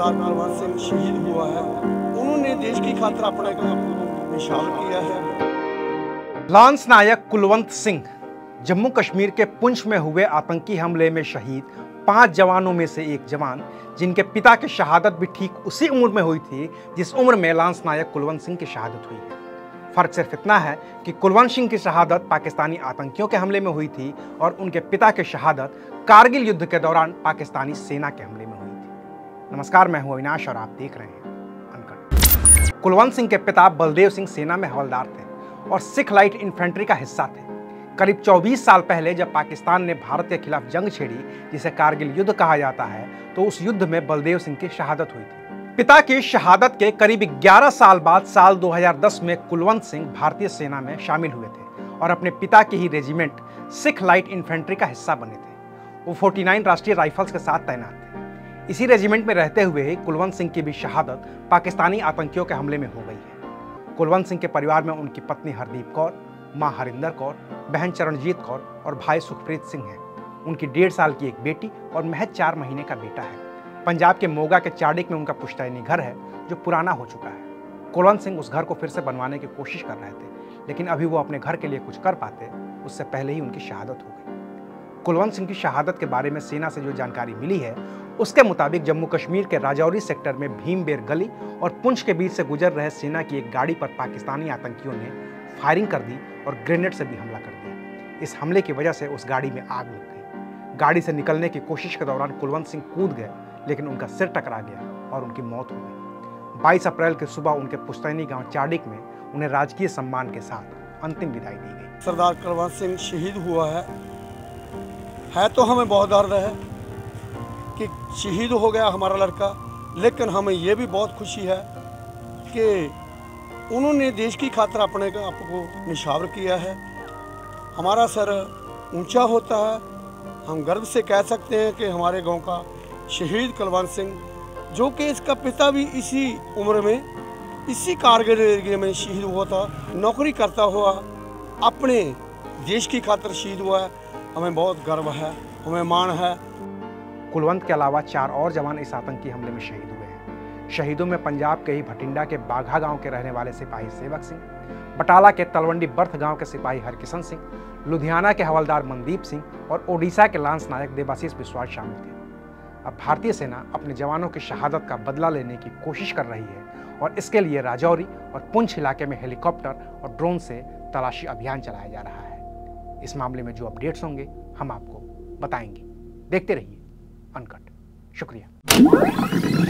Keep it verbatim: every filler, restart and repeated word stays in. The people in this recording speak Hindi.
सरदार कुलवंत सिंह शहीद हुआ है, उन्होंने देश की खातिर अपने को निशावर किया है। लांस नायक कुलवंत सिंह जम्मू कश्मीर के पुंछ में हुए आतंकी हमले में शहीद पांच जवानों में से एक जवान, जिनके पिता की शहादत भी ठीक उसी उम्र में हुई थी जिस उम्र में लांस नायक कुलवंत सिंह की शहादत हुई है। फर्क सिर्फ इतना है कि कुलवंत सिंह की शहादत पाकिस्तानी आतंकियों के हमले में हुई थी और उनके पिता की शहादत कारगिल युद्ध के दौरान पाकिस्तानी सेना के हमले में हुई थी। नमस्कार, मैं हूं अविनाश और आप देख रहे हैं अनकट। कुलवंत सिंह के पिता बलदेव सिंह सेना में हवलदार थे और सिख लाइट इन्फेंट्री का हिस्सा थे। करीब चौबीस साल पहले जब पाकिस्तान ने भारत के खिलाफ जंग छेड़ी, जिसे कारगिल युद्ध कहा जाता है, तो उस युद्ध में बलदेव सिंह की शहादत हुई थी। पिता की शहादत के करीब ग्यारह साल बाद साल दो हज़ार दस में कुलवंत सिंह भारतीय सेना में शामिल हुए थे और अपने पिता की ही रेजिमेंट सिख लाइट इन्फेंट्री का हिस्सा बने थे। वो उनचास राष्ट्रीय राइफल्स के साथ तैनात थे। इसी रेजिमेंट में रहते हुए ही कुलवंत सिंह की भी शहादत पाकिस्तानी आतंकियों के हमले में हो गई है। कुलवंत सिंह के परिवार में उनकी पत्नी हरदीप कौर, मां हरिंदर कौर, बहन चरणजीत कौर और भाई सुखप्रीत सिंह हैं। उनकी डेढ़ साल की एक बेटी और महज चार महीने का बेटा है। पंजाब के मोगा के चाडिक में उनका पुश्तैनी घर है जो पुराना हो चुका है। कुलवंत सिंह उस घर को फिर से बनवाने की कोशिश कर रहे थे, लेकिन अभी वो अपने घर के लिए कुछ कर पाते उससे पहले ही उनकी शहादत हो गई। कुलवंत सिंह की शहादत के बारे में सेना से जो जानकारी मिली है, उसके मुताबिक जम्मू कश्मीर के राजौरी सेक्टर में भीमबेर गली और पुंछ के बीच से गुजर रहे सेना की एक गाड़ी पर पाकिस्तानी आतंकियों ने फायरिंग कर दी और ग्रेनेड से भी हमला कर दिया। इस हमले की वजह से उस गाड़ी में आग लग गई। गाड़ी से निकलने की कोशिश के दौरान कुलवंत सिंह कूद गए, लेकिन उनका सिर टकरा गया और उनकी मौत हो गई। बाईस अप्रैल की सुबह उनके पुश्तैनी गांव चाडिक में उन्हें राजकीय सम्मान के साथ अंतिम विदाई दी गई। सरदार कुलवंत सिंह शहीद हुआ है है तो हमें बहुत दर्द है कि शहीद हो गया हमारा लड़का, लेकिन हमें ये भी बहुत खुशी है कि उन्होंने देश की खातिर अपने आप को निशावर किया है। हमारा सर ऊंचा होता है, हम गर्व से कह सकते हैं कि हमारे गांव का शहीद कुलवंत सिंह, जो कि इसका पिता भी इसी उम्र में इसी कारगिल एरिया में शहीद हुआ था, नौकरी करता हुआ अपने देश की खातिर शहीद हुआ है। हमें बहुत गर्व है, हमें मान है। कुलवंत के अलावा चार और जवान इस आतंकी हमले में शहीद हुए हैं। शहीदों में पंजाब के ही भटिंडा के बाघा गांव के रहने वाले सिपाही सेवक सिंह, बटाला के तलवंडी बर्थ गांव के सिपाही हरकिशन सिंह, लुधियाना के हवलदार मनदीप सिंह और ओडिशा के लांस नायक देवाशीष बिस्वास शामिल थे। अब भारतीय सेना अपने जवानों की शहादत का बदला लेने की कोशिश कर रही है और इसके लिए राजौरी और पुंछ इलाके में हेलीकॉप्टर और ड्रोन से तलाशी अभियान चलाया जा रहा है। इस मामले में जो अपडेट्स होंगे हम आपको बताएंगे। देखते रहिए अनकट। शुक्रिया।